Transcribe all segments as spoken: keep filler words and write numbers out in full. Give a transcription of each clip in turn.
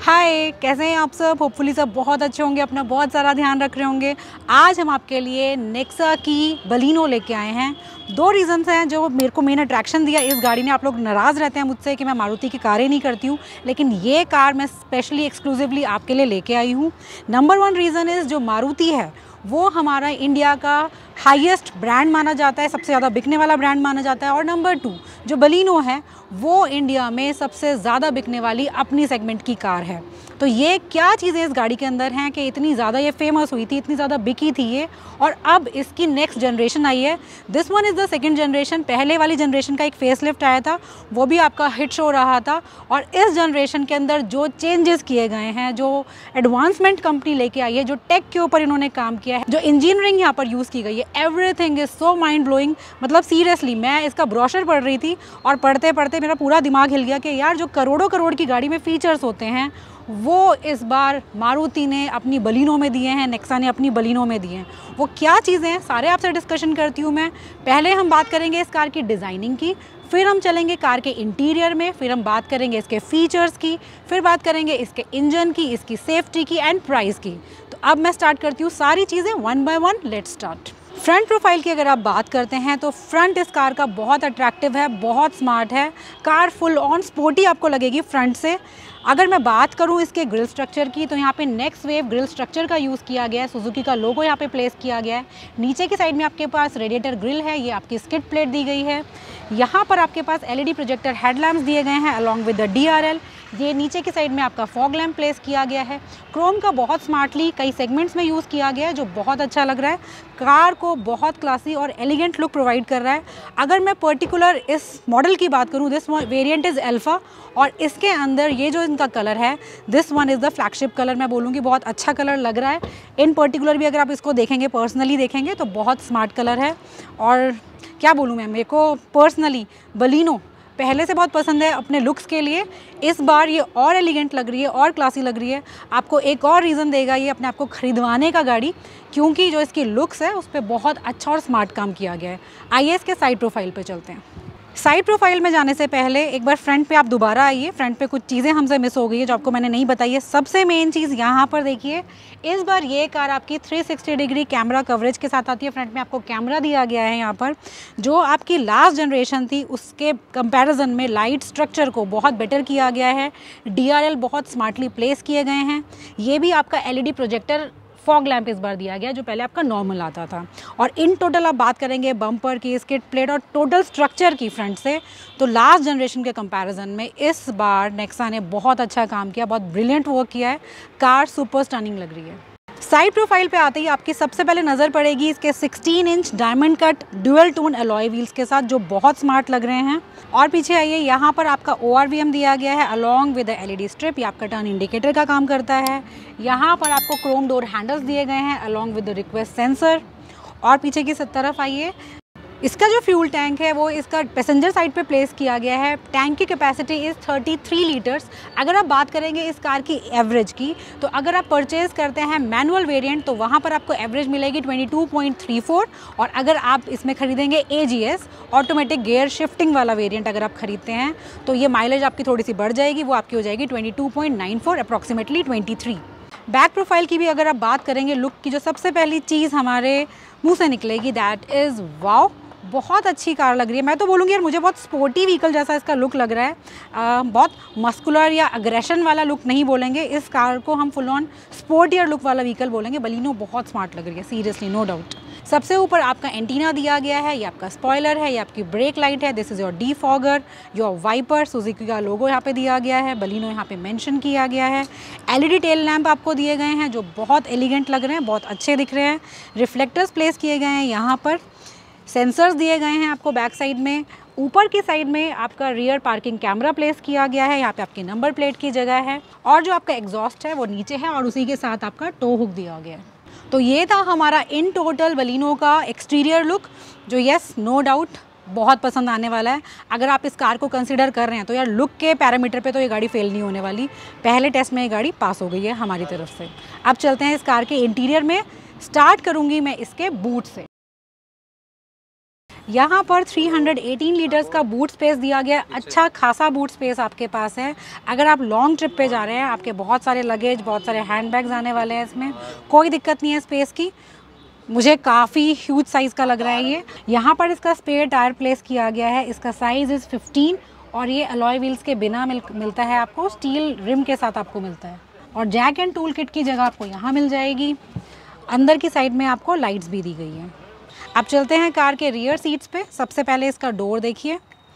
हाय, कैसे हैं आप सब। होपफुली सब बहुत अच्छे होंगे, अपना बहुत सारा ध्यान रख रहे होंगे। आज हम आपके लिए नेक्सा की बलिनो लेके आए हैं। दो रीज़न्स हैं जो मेरे को मेन अट्रैक्शन दिया इस गाड़ी ने। आप लोग नाराज़ रहते हैं मुझसे कि मैं मारुति की कारें नहीं करती हूँ, लेकिन ये कार मैं स्पेशली एक्सक्लूसिवली आपके लिए लेके आई हूँ। नंबर वन रीज़न इज़ जो मारुति है वो हमारा इंडिया का हाईएस्ट ब्रांड माना जाता है, सबसे ज़्यादा बिकने वाला ब्रांड माना जाता है। और नंबर टू जो बलिनो है वो इंडिया में सबसे ज़्यादा बिकने वाली अपनी सेगमेंट की कार है। तो ये क्या चीज़ें इस गाड़ी के अंदर हैं कि इतनी ज़्यादा ये फेमस हुई थी, इतनी ज़्यादा बिकी थी ये, और अब इसकी नेक्स्ट जनरेशन आई है। This one is the second generation. पहले वाली जनरेशन का एक फेसलिफ्ट आया था, वो भी आपका हिट शो रहा था। और इस जनरेशन के अंदर जो चेंजेस किए गए हैं, जो एडवांसमेंट कंपनी लेके आई है, जो टेक के ऊपर इन्होंने काम किया है, जो इंजीनियरिंग यहाँ पर यूज़ की गई है, everything is so mind blowing. मतलब सीरियसली मैं इसका ब्रोशर पढ़ रही थी और पढ़ते पढ़ते मेरा पूरा दिमाग हिल गया कि यार जो करोड़ों करोड़ की गाड़ी में फीचर्स होते हैं वो इस बार मारुति ने अपनी बलिनो में दिए हैं, नेक्सा ने अपनी बलिनो में दिए हैं। वो क्या चीज़ें हैं सारे आपसे डिस्कशन करती हूँ मैं। पहले हम बात करेंगे इस कार की डिज़ाइनिंग की, फिर हम चलेंगे कार के इंटीरियर में, फिर हम बात करेंगे इसके फीचर्स की, फिर बात करेंगे इसके इंजन की, इसकी सेफ्टी की एंड प्राइस की। तो अब मैं स्टार्ट करती हूँ सारी चीज़ें one by one. Let's start. Front profile की अगर आप बात करते हैं तो फ्रंट इस कार का बहुत अट्रैक्टिव है, बहुत स्मार्ट है। कार फुल ऑन स्पोर्टी आपको लगेगी फ्रंट से। अगर मैं बात करूं इसके ग्रिल स्ट्रक्चर की तो यहाँ पे नेक्स्ट वेव ग्रिल स्ट्रक्चर का यूज़ किया गया है, सुजुकी का लोगो यहाँ पे प्लेस किया गया है। नीचे की साइड में आपके पास रेडिएटर ग्रिल है, ये आपकी स्किड प्लेट दी गई है। यहाँ पर आपके पास एलईडी प्रोजेक्टर हेडलैम्प्स दिए गए हैं अलॉन्ग विद द डीआरएल। ये नीचे की साइड में आपका फॉग लैम्प प्लेस किया गया है। क्रोम का बहुत स्मार्टली कई सेगमेंट्स में यूज़ किया गया है जो बहुत अच्छा लग रहा है। कार को बहुत क्लासी और एलिगेंट लुक प्रोवाइड कर रहा है। अगर मैं पर्टिकुलर इस मॉडल की बात करूँ, दिस वेरिएंट इज़ अल्फा, और इसके अंदर ये जो इनका कलर है this one is the flagship colour. मैं बोलूँगी बहुत अच्छा कलर लग रहा है। इन पर्टिकुलर भी अगर आप इसको देखेंगे, पर्सनली देखेंगे तो बहुत स्मार्ट कलर है। और क्या बोलूँ मैं, मेरे को पर्सनली बलिनो पहले से बहुत पसंद है अपने लुक्स के लिए। इस बार ये और एलिगेंट लग रही है और क्लासी लग रही है। आपको एक और रीज़न देगा ये अपने आप को खरीदवाने का गाड़ी, क्योंकि जो इसकी लुक्स है उस पर बहुत अच्छा और स्मार्ट काम किया गया है। आइए इसके साइड प्रोफाइल पे चलते हैं। साइड प्रोफाइल में जाने से पहले एक बार फ्रंट पे आप दोबारा आइए। फ्रंट पे कुछ चीज़ें हमसे मिस हो गई है जो आपको मैंने नहीं बताई है। सबसे मेन चीज़ यहाँ पर देखिए, इस बार ये कार आपकी three sixty degree camera coverage के साथ आती है। फ्रंट में आपको कैमरा दिया गया है यहाँ पर, जो आपकी लास्ट जनरेशन थी उसके कंपैरिजन में लाइट स्ट्रक्चर को बहुत बेटर किया गया है। डीआरएल बहुत स्मार्टली प्लेस किए गए हैं। ये भी आपका एलईडी प्रोजेक्टर फॉग लैंप इस बार दिया गया जो पहले आपका नॉर्मल आता था। और इन टोटल आप बात करेंगे बम्पर की, स्किड प्लेट और टोटल स्ट्रक्चर की फ्रंट से, तो लास्ट जनरेशन के कंपैरिजन में इस बार नेक्सा ने बहुत अच्छा काम किया, बहुत ब्रिलियंट वर्क किया है। कार सुपर स्टनिंग लग रही है। साइड प्रोफाइल पे आते ही आपकी सबसे पहले नज़र पड़ेगी इसके sixteen inch diamond cut dual tone alloy wheels के साथ, जो बहुत स्मार्ट लग रहे हैं। और पीछे आइए, यहाँ पर आपका ओ आर वी एम दिया गया है along with the LED strip. ये आपका टर्न इंडिकेटर का काम करता है। यहाँ पर आपको क्रोम डोर हैंडल्स दिए गए हैं along with the request sensor. और पीछे की तरफ आइए, इसका जो फ्यूल टैंक है वो इसका पैसेंजर साइड पे प्लेस किया गया है। टैंक की capacity is thirty three litres. अगर आप बात करेंगे इस कार की एवरेज की, तो अगर आप परचेज़ करते हैं मैनुअल वेरिएंट तो वहाँ पर आपको एवरेज मिलेगी twenty two point three four. और अगर आप इसमें खरीदेंगे A G S automatic gear shifting वाला वेरिएंट अगर आप खरीदते हैं तो ये माइलेज आपकी थोड़ी सी बढ़ जाएगी, वो आपकी हो जाएगी twenty two point nine four, approximately twenty three. Back profile की भी अगर आप बात करेंगे, लुक की जो सबसे पहली चीज़ हमारे मुँह से निकलेगी दैट इज़ वाओ, बहुत अच्छी कार लग रही है। मैं तो बोलूँगी यार मुझे बहुत स्पोर्टी व्हीकल जैसा इसका लुक लग रहा है। आ, बहुत मस्कुलर या अग्रेशन वाला लुक नहीं बोलेंगे, इस कार को हम फुल ऑन स्पोर्टियर लुक वाला व्हीकल बोलेंगे। बलिनो बहुत स्मार्ट लग रही है, सीरियसली, नो डाउट। सबसे ऊपर आपका एंटीना दिया गया है, ये आपका स्पॉइलर है, ये आपकी ब्रेक लाइट है, this is your defogger, your wiper, Suzuki का लोगो यहाँ पे दिया गया है, बलिनो यहाँ पे मेंशन किया गया है। एलईडी टेल लैंप आपको दिए गए हैं जो बहुत एलिगेंट लग रहे हैं, बहुत अच्छे दिख रहे हैं। रिफ्लेक्टर्स प्लेस किए गए हैं यहाँ पर। सेंसर्स दिए गए हैं आपको बैक साइड में। ऊपर की साइड में आपका रियर पार्किंग कैमरा प्लेस किया गया है, यहाँ पे आपकी नंबर प्लेट की जगह है। और जो आपका एग्जॉस्ट है वो नीचे है और उसी के साथ आपका टो हुक दिया गया है। तो ये था हमारा इन टोटल बलिनो का एक्सटीरियर लुक, जो यस नो डाउट बहुत पसंद आने वाला है। अगर आप इस कार को कंसिडर कर रहे हैं तो यार लुक के पैरामीटर पे तो ये गाड़ी फेल नहीं होने वाली। पहले टेस्ट में ये गाड़ी पास हो गई है हमारी तरफ से। अब चलते हैं इस कार के इंटीरियर में। स्टार्ट करूँगी मैं इसके बूट से। यहाँ पर तीन सौ अठारह लीटर्स का बूट स्पेस दिया गया, अच्छा खासा बूट स्पेस आपके पास है। अगर आप लॉन्ग ट्रिप पे जा रहे हैं, आपके बहुत सारे लगेज, बहुत सारे हैंडबैग्स आने वाले हैं, इसमें कोई दिक्कत नहीं है स्पेस की। मुझे काफ़ी ह्यूज साइज़ का लग रहा है ये। यहाँ पर इसका स्पेयर टायर प्लेस किया गया है, इसका साइज़ इज़ फिफ्टीन और ये अलॉय व्हील्स के बिना मिल मिलता है आपको, स्टील रिम के साथ आपको मिलता है। और जैक एंड टूल किट की जगह आपको यहाँ मिल जाएगी। अंदर की साइड में आपको लाइट्स भी दी गई हैं। अब चलते हैं कार के रियर सीट्स पे। सबसे पहले इसका डोर देखिए,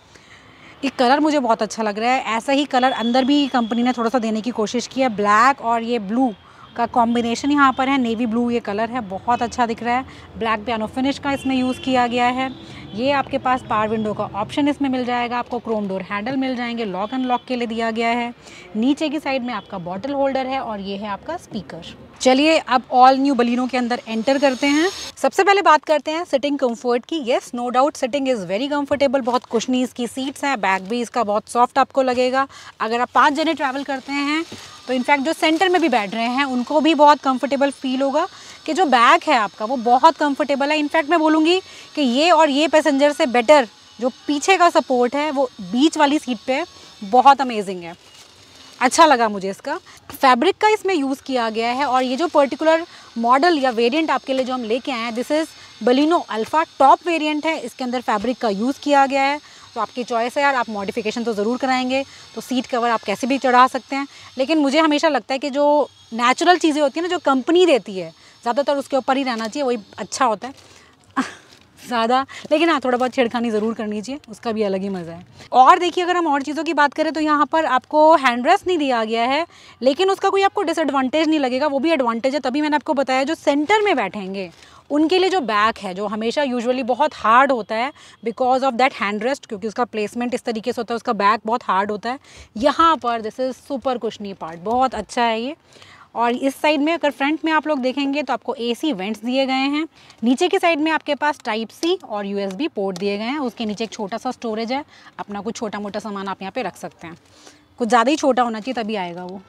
ये कलर मुझे बहुत अच्छा लग रहा है। ऐसा ही कलर अंदर भी कंपनी ने थोड़ा सा देने की कोशिश की है। ब्लैक और ये ब्लू का कॉम्बिनेशन यहाँ पर है, नेवी ब्लू ये कलर है, बहुत अच्छा दिख रहा है। ब्लैक पियानो फिनिश का इसमें यूज़ किया गया है। ये आपके पास पावर विंडो का ऑप्शन इसमें मिल जाएगा, आपको क्रोम डोर हैंडल मिल जाएंगे, लॉक अनलॉक के लिए दिया गया है। नीचे की साइड में आपका बॉटल होल्डर है और ये है आपका स्पीकर। चलिए अब ऑल न्यू बलिनो के अंदर एंटर करते हैं। सबसे पहले बात करते हैं सिटिंग कंफर्ट की। Yes, no doubt seating is very comfortable, बहुत कुशनी इसकी सीट्स हैं, बैक भी इसका बहुत सॉफ्ट आपको लगेगा। अगर आप पाँच जने ट्रैवल करते हैं तो इनफैक्ट जो सेंटर में भी बैठ रहे हैं उनको भी बहुत कंफर्टेबल फील होगा कि जो बैक है आपका वो बहुत कंफर्टेबल है। इनफैक्ट मैं बोलूँगी कि ये और ये पैसेंजर से बेटर जो पीछे का सपोर्ट है वो बीच वाली सीट पे बहुत अमेजिंग है, अच्छा लगा मुझे। इसका फैब्रिक का इसमें यूज़ किया गया है और ये जो पर्टिकुलर मॉडल या वेरिएंट आपके लिए जो हम लेके आए हैं, this is Baleno Alpha top variant है। इसके अंदर फैब्रिक का यूज़ किया गया है, तो आपकी चॉइस है यार, आप मॉडिफिकेशन तो ज़रूर कराएंगे तो सीट कवर आप कैसे भी चढ़ा सकते हैं। लेकिन मुझे हमेशा लगता है कि जो नेचुरल चीज़ें होती हैं ना, जो कंपनी देती है, ज़्यादातर उसके ऊपर ही रहना चाहिए, वही अच्छा होता है ज़्यादा। लेकिन हाँ, थोड़ा बहुत छेड़खानी ज़रूर करनी चाहिए, उसका भी अलग ही मज़ा है। और देखिए, अगर हम और चीज़ों की बात करें तो यहाँ पर आपको हैंड रेस्ट नहीं दिया गया है, लेकिन उसका कोई आपको डिसएडवांटेज नहीं लगेगा, वो भी एडवांटेज है। तभी मैंने आपको बताया जो सेंटर में बैठेंगे उनके लिए जो बैक है, जो हमेशा यूजुअली बहुत हार्ड होता है because of that hand rest, क्योंकि उसका प्लेसमेंट इस तरीके से होता है, उसका बैक बहुत हार्ड होता है। यहाँ पर this is super cushiony part, बहुत अच्छा है ये। और इस साइड में अगर फ्रंट में आप लोग देखेंगे तो आपको एसी वेंट्स दिए गए हैं। नीचे की साइड में आपके पास टाइप सी और यूएसबी पोर्ट दिए गए हैं। उसके नीचे एक छोटा सा स्टोरेज है, अपना कुछ छोटा मोटा सामान आप यहाँ पे रख सकते हैं। कुछ ज़्यादा ही छोटा होना चाहिए तभी आएगा वो।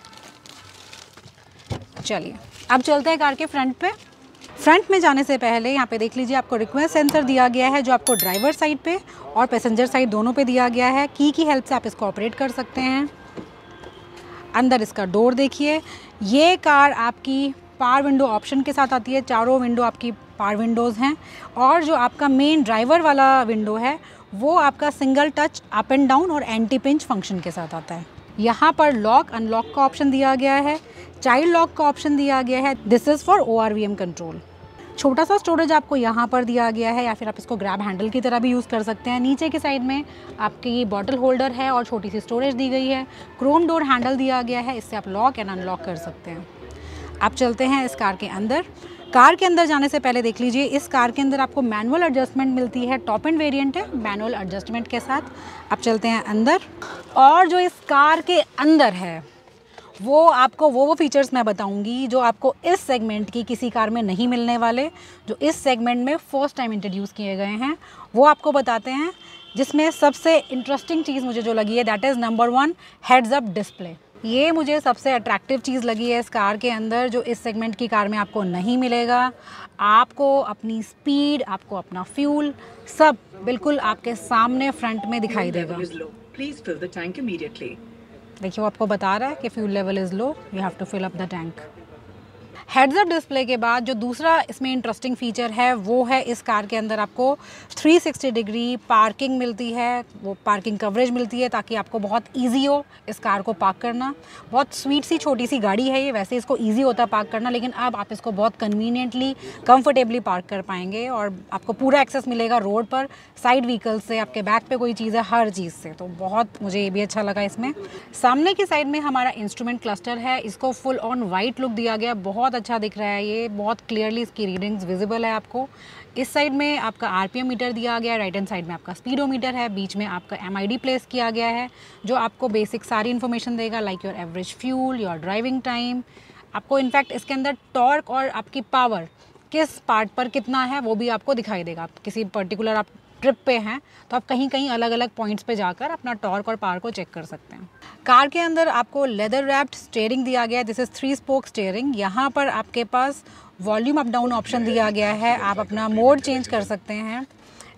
चलिए अब चलते हैं कार के फ्रंट पे। फ्रंट में जाने से पहले यहाँ पे देख लीजिए, आपको रिक्वेस्ट सेंसर दिया गया है जो आपको ड्राइवर साइड पे और पैसेंजर साइड दोनों पे दिया गया है। की की हेल्प से आप इसको ऑपरेट कर सकते हैं। अंदर इसका डोर देखिए, ये कार आपकी पावर विंडो ऑप्शन के साथ आती है, चारों विंडो आपकी पावर विंडोज़ हैं। और जो आपका मेन ड्राइवर वाला विंडो है वो आपका single touch up and down और एंटी पिंच फंक्शन के साथ आता है। यहाँ पर लॉक अनलॉक का ऑप्शन दिया गया है, चाइल्ड लॉक का ऑप्शन दिया गया है। This is for O R V M control. छोटा सा स्टोरेज आपको यहाँ पर दिया गया है, या फिर आप इसको ग्रैब हैंडल की तरह भी यूज़ कर सकते हैं। नीचे की साइड में आपकी बॉटल होल्डर है और छोटी सी स्टोरेज दी गई है। क्रोम डोर हैंडल दिया गया है, इससे आप लॉक एंड अनलॉक कर सकते हैं। अब चलते हैं इस कार के अंदर। कार के अंदर जाने से पहले देख लीजिए, इस कार के अंदर आपको मैनुअल एडजस्टमेंट मिलती है, टॉप एंड वेरिएंट है मैनुअल एडजस्टमेंट के साथ। अब चलते हैं अंदर, और जो इस कार के अंदर है वो आपको वो वो फीचर्स मैं बताऊंगी जो आपको इस सेगमेंट की किसी कार में नहीं मिलने वाले, जो इस सेगमेंट में फर्स्ट टाइम इंट्रोड्यूस किए गए हैं, वो आपको बताते हैं। जिसमें सबसे इंटरेस्टिंग चीज़ मुझे जो लगी है, that is number one, heads up display. ये मुझे सबसे अट्रैक्टिव चीज़ लगी है इस कार के अंदर, जो इस सेगमेंट की कार में आपको नहीं मिलेगा। आपको अपनी स्पीड, आपको अपना फ्यूल, सब बिल्कुल आपके सामने फ्रंट में दिखाई देगा। देखिए वो आपको बता रहा है कि fuel level is low, you have to fill up the tank. Heads up display के बाद जो दूसरा इसमें इंटरेस्टिंग फीचर है वो है, इस कार के अंदर आपको थ्री सिक्सटी डिग्री पार्किंग मिलती है, वो पार्किंग कवरेज मिलती है ताकि आपको बहुत इजी हो इस कार को पार्क करना। बहुत स्वीट सी छोटी सी गाड़ी है ये, वैसे इसको इजी होता है पार्क करना, लेकिन अब आप इसको बहुत कन्वीनियंटली कंफर्टेबली पार्क कर पाएंगे और आपको पूरा एक्सेस मिलेगा रोड पर, साइड व्हीकल से, आपके बैक पे कोई चीज़ है, हर चीज़ से। तो बहुत मुझे ये भी अच्छा लगा इसमें। सामने की साइड में हमारा इंस्ट्रूमेंट क्लस्टर है, इसको फुल ऑन वाइट लुक दिया गया, बहुत अच्छा दिख रहा है ये, बहुत क्लियरली इसकी रीडिंग्स विजिबल है आपको। इस साइड में आपका आरपीएम मीटर दिया गया है, राइट हैंड साइड में आपका स्पीडोमीटर है, बीच में आपका एमआईडी प्लेस किया गया है जो आपको बेसिक सारी इन्फॉर्मेशन देगा, like your average fuel, your driving time. आपको इनफैक्ट इसके अंदर टॉर्क और आपकी पावर किस पार्ट पर कितना है वो भी आपको दिखाई देगा। आप किसी पर्टिकुलर आप ट्रिप पे हैं तो आप कहीं कहीं अलग अलग पॉइंट्स पे जाकर अपना टॉर्क और पावर को चेक कर सकते हैं। कार के अंदर आपको लेदर रैप्ड स्टीयरिंग दिया गया है, this is three spoke steering. यहाँ पर आपके पास वॉल्यूम अप डाउन ऑप्शन दिया गया है, आप अपना मोड चेंज कर सकते हैं।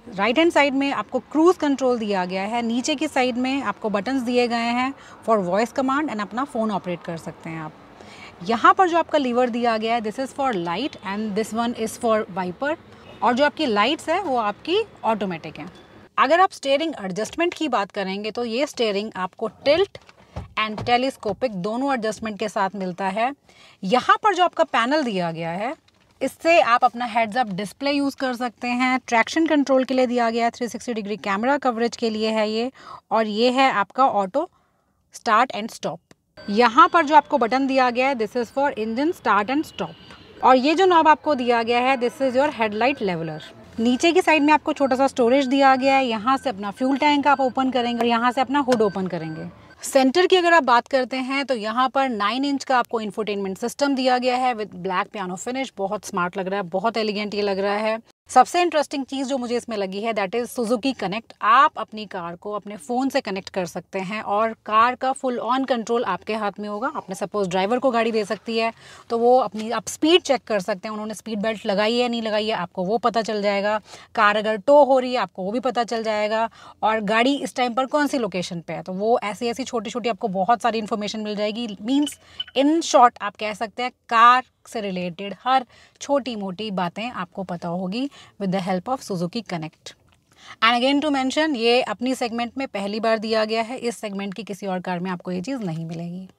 राइट हैंड साइड में आपको क्रूज़ कंट्रोल दिया गया है, नीचे की साइड में आपको बटन्स दिए गए हैं फॉर वॉइस कमांड एंड अपना फ़ोन ऑपरेट कर सकते हैं आप। यहाँ पर जो आपका लीवर दिया गया है this is for light and this one is for wiper, और जो आपकी लाइट्स है वो आपकी ऑटोमेटिक हैं। अगर आप स्टीयरिंग एडजस्टमेंट की बात करेंगे तो ये स्टीयरिंग आपको टिल्ट एंड टेलीस्कोपिक दोनों एडजस्टमेंट के साथ मिलता है। यहाँ पर जो आपका पैनल दिया गया है इससे आप अपना हेड्स अप डिस्प्ले यूज़ कर सकते हैं। ट्रैक्शन कंट्रोल के लिए दिया गया है, three sixty degree camera coverage के लिए है ये, और ये है आपका ऑटो स्टार्ट एंड स्टॉप। यहाँ पर जो आपको बटन दिया गया है this is for engine start and stop, और ये जो नॉब आपको दिया गया है this is your headlight leveller. नीचे की साइड में आपको छोटा सा स्टोरेज दिया गया है, यहाँ से अपना फ्यूल टैंक आप ओपन करेंगे और यहाँ से अपना हुड ओपन करेंगे। सेंटर की अगर आप बात करते हैं तो यहाँ पर नाइन इंच का आपको इंफोटेनमेंट सिस्टम दिया गया है विद ब्लैक पियानो फिनिश। बहुत स्मार्ट लग रहा है, बहुत एलिगेंट ये लग रहा है। सबसे इंटरेस्टिंग चीज़ जो मुझे इसमें लगी है दैट इज़ सुजुकी कनेक्ट। आप अपनी कार को अपने फ़ोन से कनेक्ट कर सकते हैं और कार का फुल ऑन कंट्रोल आपके हाथ में होगा। आपने सपोज़ ड्राइवर को गाड़ी दे सकती है तो वो अपनी आप स्पीड चेक कर सकते हैं, उन्होंने स्पीड बेल्ट लगाई है नहीं लगाई है आपको वो पता चल जाएगा। कार अगर टो हो रही है आपको वो भी पता चल जाएगा, और गाड़ी इस टाइम पर कौन सी लोकेशन पे है तो वो ऐसी ऐसी छोटी छोटी आपको बहुत सारी इन्फॉर्मेशन मिल जाएगी। मीन्स इन शॉर्ट आप कह सकते हैं कार से रिलेटेड हर छोटी मोटी बातें आपको पता होगी with the help of Suzuki connect. And again to mention, ये अपनी सेगमेंट में पहली बार दिया गया है, इस सेगमेंट की किसी और कार में आपको ये चीज़ नहीं मिलेगी।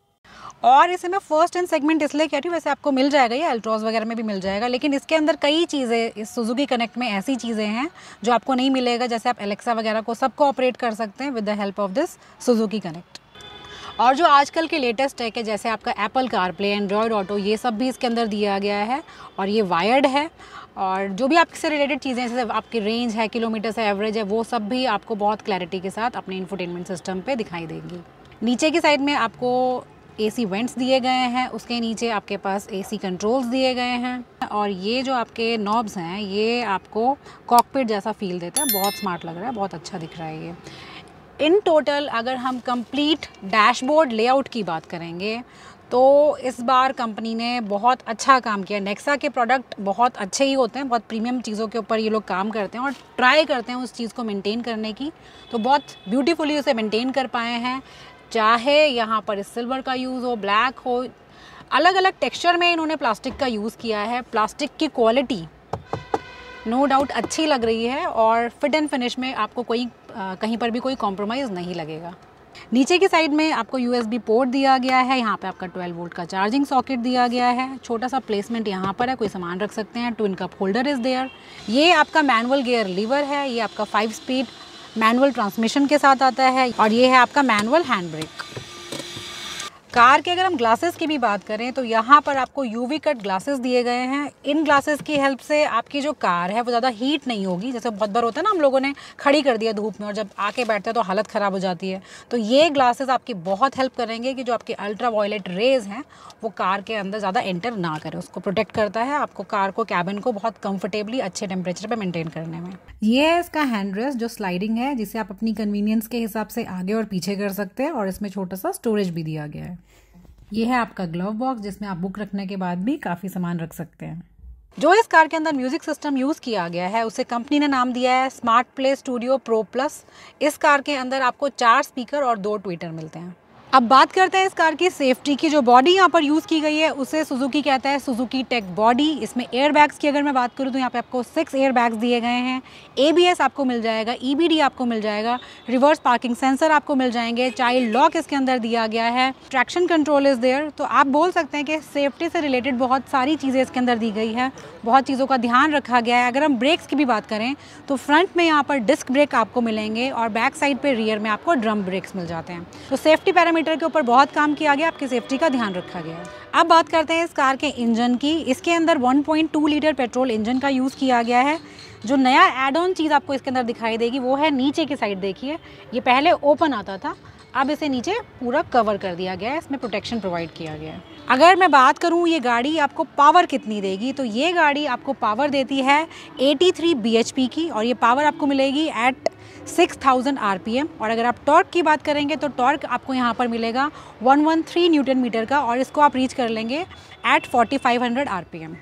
और इसे मैं फर्स्ट एंड सेगमेंट इसलिए कह रही हूँ, वैसे आपको मिल जाएगा, ये अल्ट्रॉज वगैरह में भी मिल जाएगा, लेकिन इसके अंदर कई चीज़ें इस सुजुकी कनेक्ट में ऐसी चीज़ें हैं जो आपको नहीं मिलेगा। जैसे आप एलेक्सा वगैरह को सबको ऑपरेट कर सकते हैं with the help of this Suzuki connect. और जो आजकल के लेटेस्ट टेक है जैसे आपका एप्पल कारप्ले, एंड्रॉयड ऑटो, ये सब भी इसके अंदर दिया गया है, और ये वायर्ड है। और जो भी आपसे रिलेटेड चीज़ें जैसे आपकी रेंज है, किलोमीटर से एवरेज है, वो सब भी आपको बहुत क्लैरिटी के साथ अपने इंफोटेनमेंट सिस्टम पे दिखाई देंगी। नीचे की साइड में आपको एसी वेंट्स दिए गए हैं, उसके नीचे आपके पास एसी कंट्रोल्स दिए गए हैं, और ये जो आपके नॉब्स हैं ये आपको कॉकपिट जैसा फील देता है। बहुत स्मार्ट लग रहा है, बहुत अच्छा दिख रहा है ये। इन टोटल अगर हम कंप्लीट डैशबोर्ड लेआउट की बात करेंगे तो इस बार कंपनी ने बहुत अच्छा काम किया। नेक्सा के प्रोडक्ट बहुत अच्छे ही होते हैं, बहुत प्रीमियम चीज़ों के ऊपर ये लोग काम करते हैं और ट्राई करते हैं उस चीज़ को मेंटेन करने की, तो बहुत ब्यूटीफुली उसे मेंटेन कर पाए हैं। चाहे यहाँ पर सिल्वर का यूज़ हो, ब्लैक हो, अलग अलग टेक्सचर में इन्होंने प्लास्टिक का यूज़ किया है। प्लास्टिक की क्वालिटी नो डाउट अच्छी लग रही है, और फिट एंड फिनिश में आपको कोई आ, कहीं पर भी कोई कॉम्प्रोमाइज़ नहीं लगेगा। नीचे की साइड में आपको यूएसबी पोर्ट दिया गया है, यहाँ पे आपका ट्वेल्व वोल्ट का चार्जिंग सॉकेट दिया गया है, छोटा सा प्लेसमेंट यहाँ पर है, कोई सामान रख सकते हैं। Twin cup holder is there. ये आपका मैनुअल गियर लीवर है, ये आपका फाइव स्पीड मैनुअल ट्रांसमिशन के साथ आता है, और ये है आपका मैनुअल हैंड ब्रेक। कार के अगर हम ग्लासेस की भी बात करें तो यहाँ पर आपको यूवी कट ग्लासेस दिए गए हैं। इन ग्लासेस की हेल्प से आपकी जो कार है वो ज़्यादा हीट नहीं होगी। जैसे बहुत बार होता है ना, हम लोगों ने खड़ी कर दिया धूप में और जब आके बैठते हैं तो हालत ख़राब हो जाती है, तो ये ग्लासेस आपकी बहुत हेल्प करेंगे कि जो आपके अल्ट्रा वायलेट रेज हैं वो कार के अंदर ज़्यादा एंटर ना करें, उसको प्रोटेक्ट करता है आपको, कार को, कैबिन को बहुत कंफर्टेबली अच्छे टेम्परेचर पर मेनटेन करने में। ये है इसका हैंड रेस्ट जो स्लाइडिंग है, जिसे आप अपनी कन्वीनियंस के हिसाब से आगे और पीछे कर सकते हैं, और इसमें छोटा सा स्टोरेज भी दिया गया है। ये है आपका ग्लव बॉक्स जिसमें आप बुक रखने के बाद भी काफ़ी सामान रख सकते हैं। जो इस कार के अंदर म्यूजिक सिस्टम यूज़ किया गया है उसे कंपनी ने नाम दिया है smart play studio pro plus. इस कार के अंदर आपको चार स्पीकर और दो ट्विटर मिलते हैं। अब बात करते हैं इस कार की सेफ्टी की। जो बॉडी यहाँ पर यूज़ की गई है उसे सुजुकी कहता है सुजुकी टेक बॉडी। इसमें एयर बैग्स की अगर मैं बात करूँ तो यहाँ पे आपको सिक्स एयर बैग्स दिए गए हैं, एबीएस आपको मिल जाएगा, ईबीडी आपको मिल जाएगा, रिवर्स पार्किंग सेंसर आपको मिल जाएंगे, चाइल्ड लॉक इसके अंदर दिया गया है, ट्रैक्शन कंट्रोल इज़ देयर। तो आप बोल सकते हैं कि सेफ्टी से रिलेटेड बहुत सारी चीज़ें इसके अंदर दी गई है, बहुत चीज़ों का ध्यान रखा गया है। अगर हम ब्रेक्स की भी बात करें तो फ्रंट में यहाँ पर डिस्क ब्रेक आपको मिलेंगे और बैक साइड पर रियर में आपको ड्रम ब्रेक्स मिल जाते हैं। तो सेफ्टी पैरामीटर के ऊपर बहुत काम किया गया, आपकी सेफ्टी का ध्यान रखा गया है। अब बात करते हैं इस कार के इंजन की। इसके अंदर one point two litre petrol engine का यूज़ किया गया है। जो नया एड ऑन चीज़ आपको इसके अंदर दिखाई देगी वो है नीचे की साइड। देखिए, ये पहले ओपन आता था, अब इसे नीचे पूरा कवर कर दिया गया है, इसमें प्रोटेक्शन प्रोवाइड किया गया है। अगर मैं बात करूं ये गाड़ी आपको पावर कितनी देगी, तो ये गाड़ी आपको पावर देती है तिरासी बीएचपी की, और ये पावर आपको मिलेगी एट सिक्स थाउज़ेंड आरपीएम। और अगर आप टॉर्क की बात करेंगे तो टॉर्क आपको यहाँ पर मिलेगा one one three newton metre का, और इसको आप रीच कर लेंगे at forty five hundred RPM.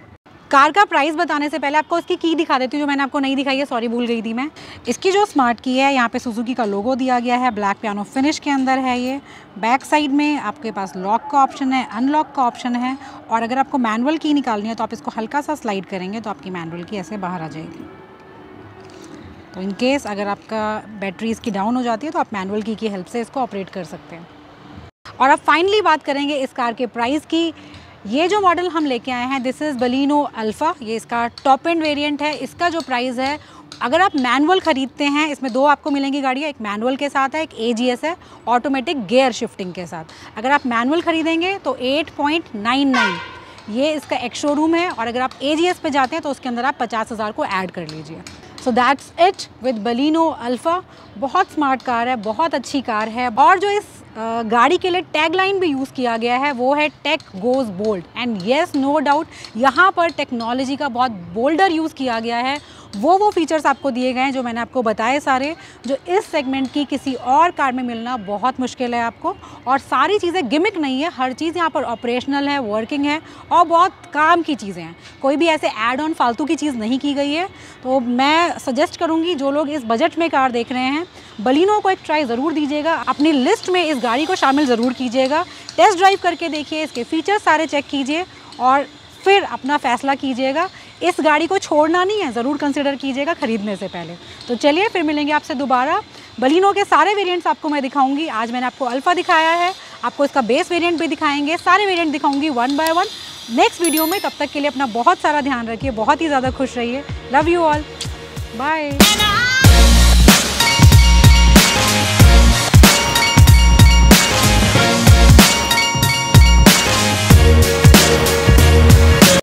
Car का प्राइस बताने से पहले आपको इसकी की दिखा देती हूँ, जो मैंने आपको नहीं दिखाई है, सॉरी भूल गई थी मैं। इसकी जो स्मार्ट की है, यहाँ पे सुजुकी का लोगो दिया गया है, ब्लैक पियानो फिनिश के अंदर है ये। बैक साइड में आपके पास लॉक का ऑप्शन है, अनलॉक का ऑप्शन है, और अगर आपको मैनुअल की निकालनी है तो आप इसको हल्का सा स्लाइड करेंगे तो आपकी मैनुअल की ऐसे बाहर आ जाएगी। तो इन केस अगर आपका बैटरी इसकी डाउन हो जाती है तो आप मैनुअल की की हेल्प से इसको ऑपरेट कर सकते हैं। और अब फाइनली बात करेंगे इस कार के प्राइस की। ये जो मॉडल हम लेके आए हैं, दिस इज़ बलिनो अल्फ़ा, ये इसका टॉप एंड वेरिएंट है। इसका जो प्राइस है, अगर आप मैनुअल ख़रीदते हैं, इसमें दो आपको मिलेंगी गाड़ियाँ, एक मैनुअल के साथ है, एक ए जी एस है, ऑटोमेटिक गियर शिफ्टिंग के साथ। अगर आप मैनुअल ख़रीदेंगे तो एट पॉइंट नाइन नाइन ये इसका एक्स शोरूम है, और अगर आप ए जी एस पे जाते हैं तो उसके अंदर आप पचास हज़ार को ऐड कर लीजिए। So that's it with Baleno Alpha. बहुत स्मार्ट कार है, बहुत अच्छी कार है, और जो इस गाड़ी के लिए टैगलाइन भी यूज़ किया गया है वो है tech goes bold. And yes, no doubt, यहाँ पर टेक्नोलॉजी का बहुत बोल्डर यूज़ किया गया है। वो वो फीचर्स आपको दिए गए हैं जो मैंने आपको बताए सारे, जो इस सेगमेंट की किसी और कार में मिलना बहुत मुश्किल है आपको। और सारी चीज़ें गिमिक नहीं है, हर चीज़ यहाँ पर ऑपरेशनल है, वर्किंग है, और बहुत काम की चीज़ें हैं। कोई भी ऐसे ऐड ऑन फालतू की चीज़ नहीं की गई है। तो मैं सजेस्ट करूँगी, जो लोग इस बजट में कार देख रहे हैं, बलिनो को एक ट्राई ज़रूर दीजिएगा, अपनी लिस्ट में इस गाड़ी को शामिल ज़रूर कीजिएगा। टेस्ट ड्राइव करके देखिए, इसके फीचर्स सारे चेक कीजिए और फिर अपना फ़ैसला कीजिएगा। इस गाड़ी को छोड़ना नहीं है, ज़रूर कंसिडर कीजिएगा ख़रीदने से पहले। तो चलिए फिर मिलेंगे आपसे दोबारा। बलिनो के सारे वेरिएंट्स आपको मैं दिखाऊंगी। आज मैंने आपको अल्फ़ा दिखाया है, आपको इसका बेस वेरिएंट भी दिखाएंगे, सारे वेरिएंट दिखाऊंगी one by one next video में। तब तक के लिए अपना बहुत सारा ध्यान रखिए, बहुत ही ज़्यादा खुश रहिए। Love you all, bye.